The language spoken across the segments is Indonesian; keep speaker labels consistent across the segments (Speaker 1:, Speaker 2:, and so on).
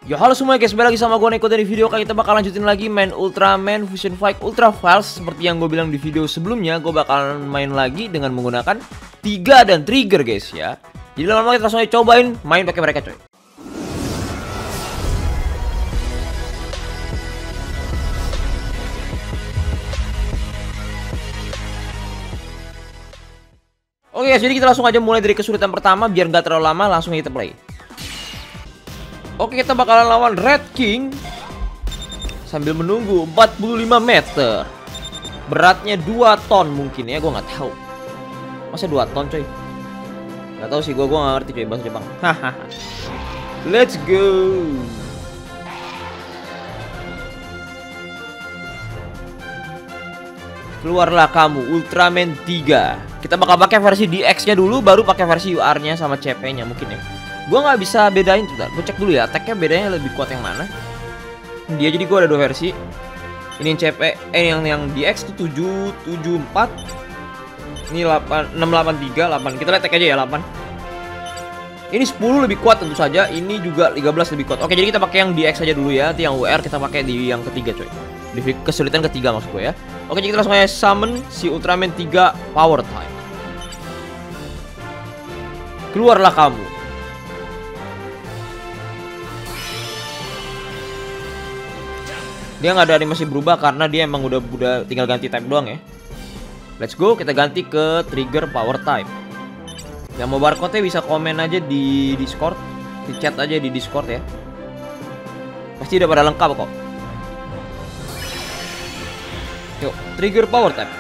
Speaker 1: Yo halo semua guys, kembali lagi sama gue Neko. Dari video kali kita bakal lanjutin lagi main Ultraman Fusion Fight Ultra Files. Seperti yang gue bilang di video sebelumnya, gue bakalan main lagi dengan menggunakan Tiga dan Trigger guys ya. Jadi lama-lama kita langsung aja cobain main pakai mereka coy. Oke guys, jadi kita langsung aja mulai dari kesulitan pertama biar nggak terlalu lama, langsung kita play. Oke, kita bakalan lawan Red King sambil menunggu 45 meter. Beratnya 2 ton mungkin ya, gue nggak tahu. Masa 2 ton coy? Nggak tahu sih, gue nggak ngerti coy bahasa Jepang. Hahaha. Let's go. Keluarlah kamu Ultraman 3. Kita bakal pakai versi DX-nya dulu, baru pakai versi UR-nya sama CP-nya mungkin ya. Gue nggak bisa bedain tuh, gue cek dulu ya attack-nya bedanya lebih kuat yang mana. Dia jadi gue ada 2 versi. Ini yang CP, yang DX tuh 774. Ini 683, 8. Kita lihat attack aja ya 8. Ini 10 lebih kuat tentu saja, ini juga 13 lebih kuat. Oke, jadi kita pakai yang DX aja dulu ya. Nanti yang UR kita pakai di yang ketiga coy. Di kesulitan ketiga maksud gue ya. Oke, jadi kita langsung aja summon si Ultraman 3 Power Type. Keluarlah kamu. Dia nggak ada animasi berubah karena dia emang udah tinggal ganti type doang ya. Let's go, kita ganti ke Trigger Power Type. Yang mau barcode-nya bisa komen aja di Discord, di chat aja di Discord ya. Pasti udah pada lengkap kok. Yuk, Trigger Power Type.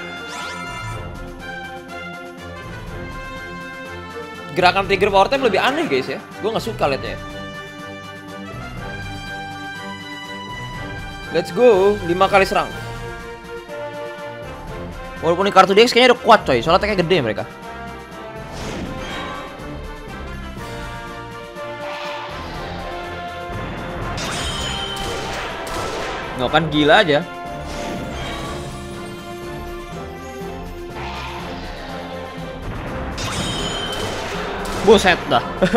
Speaker 1: Gerakan Trigger Power Type lebih aneh guys ya. Gue nggak suka liatnya. Let's go, 5 kali serang. Walaupun ini kartu DX kayaknya udah kuat coy, soalnya attack-nya gede mereka. Nggak kan gila aja. Buset dah.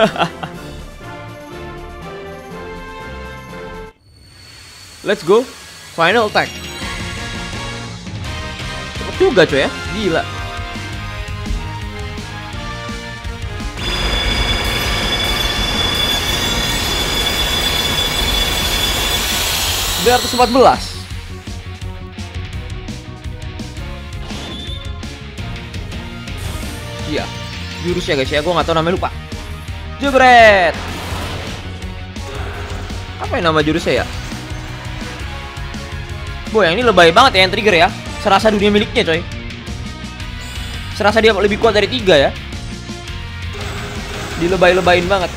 Speaker 1: Let's go, final attack. Cepet juga coy ya, gila. Biar 14. Iya, jurus ya guys ya, gue nggak tahu namanya, lupa. Jebret. Apa yang nama jurusnya ya? Boy, yang ini lebay banget ya yang Trigger ya. Serasa dunia miliknya coy. Serasa dia lebih kuat dari 3 ya. Dilebay-lebayin banget.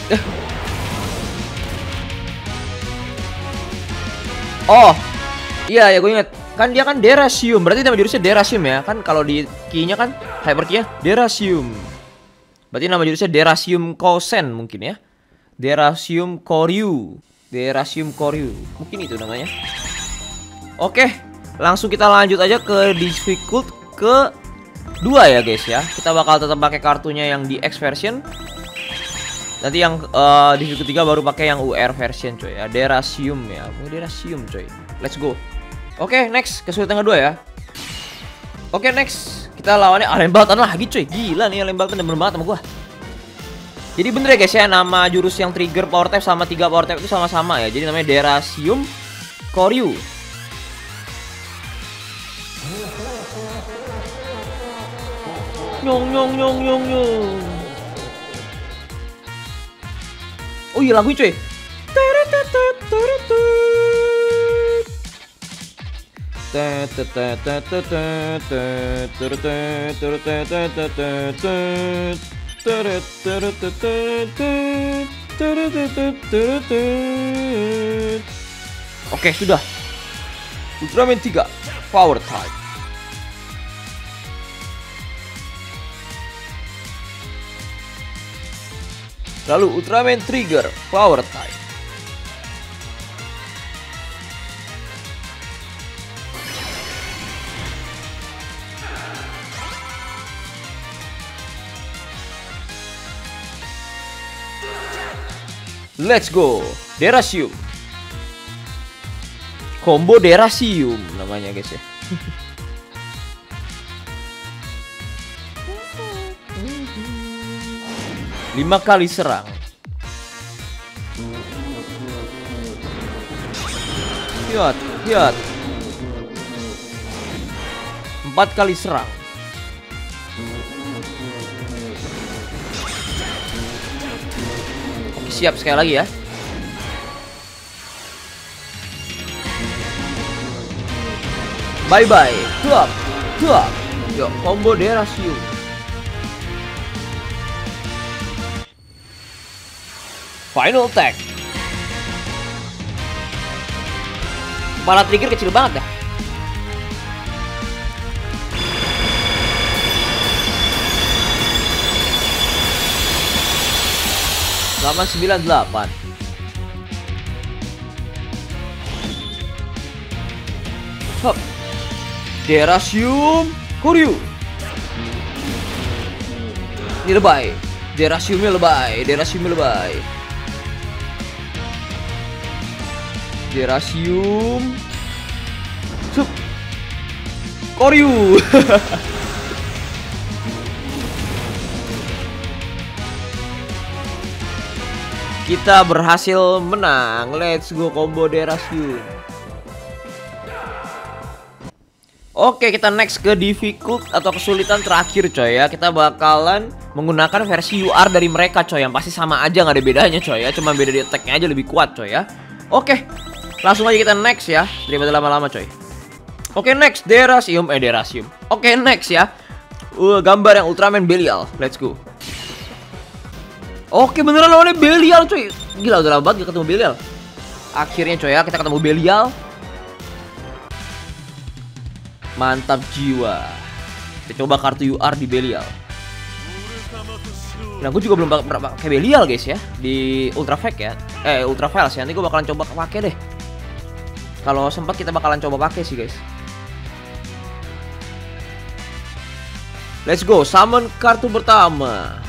Speaker 1: Oh, iya ya gue inget. Kan dia kan Derasium. Berarti nama jurusnya Derasium ya. Kan kalau di key-nya kan hyper key-nya Derasium. Berarti nama jurusnya Derasium Kosen mungkin ya. Derasium Koryu. Derasium Koryu. Mungkin itu namanya. Oke, langsung kita lanjut aja ke difficult ke 2 ya guys ya. Kita bakal tetap pakai kartunya yang di X version. Nanti yang difficult 3 baru pakai yang UR version coy ya. Derasium ya. Derasium coy. Let's go. Oke, next kesulitan kedua ya. Oke, next kita lawannya Alien Baltan lagi coy. Gila nih Alien Baltan demen banget sama gua. Jadi bener ya guys ya, nama jurus yang Trigger Power Type sama 3 Power Type itu sama-sama ya. Jadi namanya Derasium Koryu. Nyong nyong nyong nyong nyong. Oh iya lagu cuy. Oke, sudah. Ultraman 3 Power Type. Lalu Ultraman Trigger Power Type. Let's go. Derasium. Combo Derasium namanya guys ya. 5 kali serang. Hiat, hiat. 4 kali serang. Oke, siap sekali lagi ya. Bye bye. Huap, huap. Yuk, combo Derasium. Final attack. Kepala trigger kecil banget ya. Lama 98. Hop. Derasium Koryu. Ini lebay. Derasiumnya lebay. Derasiumnya lebay. Derasium Sup Koryu. Kita berhasil menang. Let's go combo Derasium. Oke, kita next ke difficult atau kesulitan terakhir coy ya. Kita bakalan menggunakan versi UR dari mereka coy, yang pasti sama aja, nggak ada bedanya coy ya. Cuma beda di attack-nya aja lebih kuat coy ya. Oke, langsung aja kita next ya, daripada lama-lama coy. Oke, next Derasium. Oke, next ya. Gambar yang Ultraman Belial. Let's go. Oke, beneran lawannya Belial coy. Gila, udah lama banget gak ketemu Belial. Akhirnya coy ya, kita ketemu Belial. Mantap jiwa. Kita coba kartu UR di Belial. Nah, gue juga belum pakai Belial guys ya di Ultra Fake ya. Ultra Files ya. Nanti gue bakalan coba pakai deh. Kalau sempat kita bakalan coba pakai sih guys. Let's go, summon kartu pertama.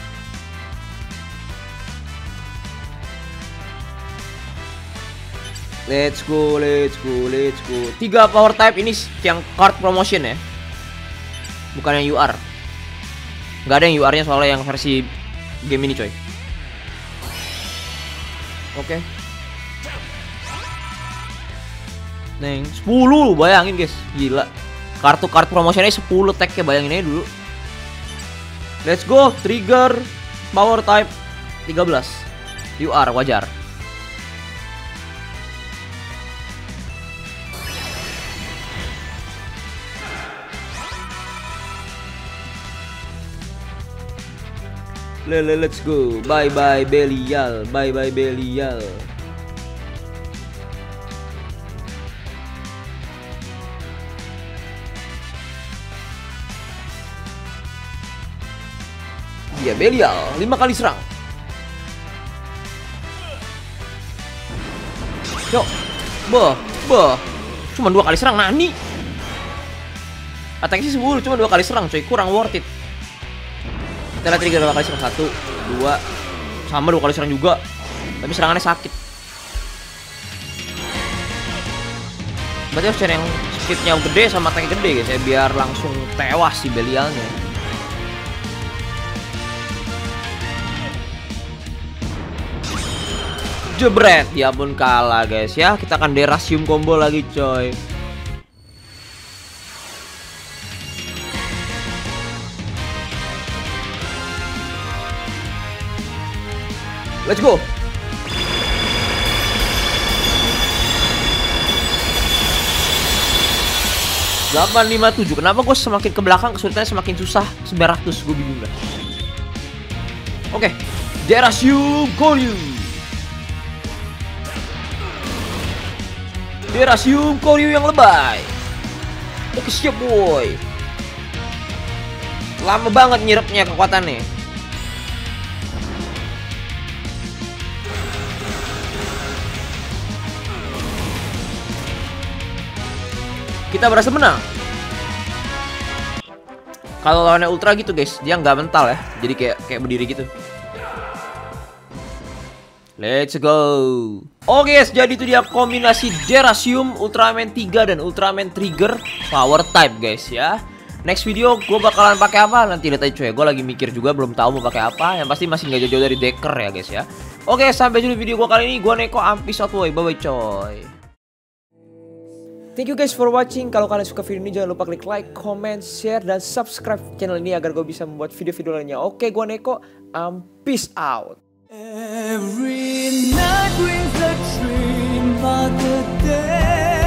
Speaker 1: Let's go. 3 power type ini yang card promotion ya. Bukan yang UR. Nggak ada yang UR-nya soalnya yang versi game ini coy. Oke. Neng 10, bayangin guys. Gila. Kartu promotionnya 10 tag-nya, bayangin aja dulu. Let's go. Trigger power type 13. UR wajar. Let's go. Bye bye Belial. Bye bye Belial. Ya Belial 5 kali serang. Yuk. Cuma 2 kali serang. Nani. Attack sih 10, cuma 2 kali serang coy. Kurang worth it. Kita lihat trigger 2 kali serang. 1, 2. Sama 2 kali serang juga. Tapi serangannya sakit. Berarti harus cari yang speednya gede sama attack gede guys ya, biar langsung tewas si Belialnya. Jebret, ya pun kalah guys ya. Kita akan Derasium combo lagi coy. Let's go. $857. Kenapa gue semakin ke belakang kesulitannya semakin susah? 900, gue bingung dah. Oke, Derasium Koryu. Derasium Koryu yang lebay. Oke, siap boy. Lama banget nyirepnya kekuatannya. Kita berhasil menang. Kalau lawannya Ultra gitu guys, dia nggak mental ya. Jadi kayak berdiri gitu. Let's go. Oke guys, jadi itu dia kombinasi Derasium, Ultraman 3 dan Ultraman Trigger Power Type guys ya. Next video gue bakalan pakai apa nanti lihat aja coy. Gue lagi mikir juga, belum tahu mau pakai apa. Yang pasti masih nggak jauh-jauh dari Decker ya guys ya. Oke, sampai jumpa video gue kali ini. Gue Neko, Ampis out boy. Bye bye coy. Thank you guys for watching. Kalau kalian suka video ini jangan lupa klik like, comment, share, dan subscribe channel ini agar gue bisa membuat video-video lainnya. Oke, gue Neko, Peace out.
Speaker 2: Every night brings a dream, but the day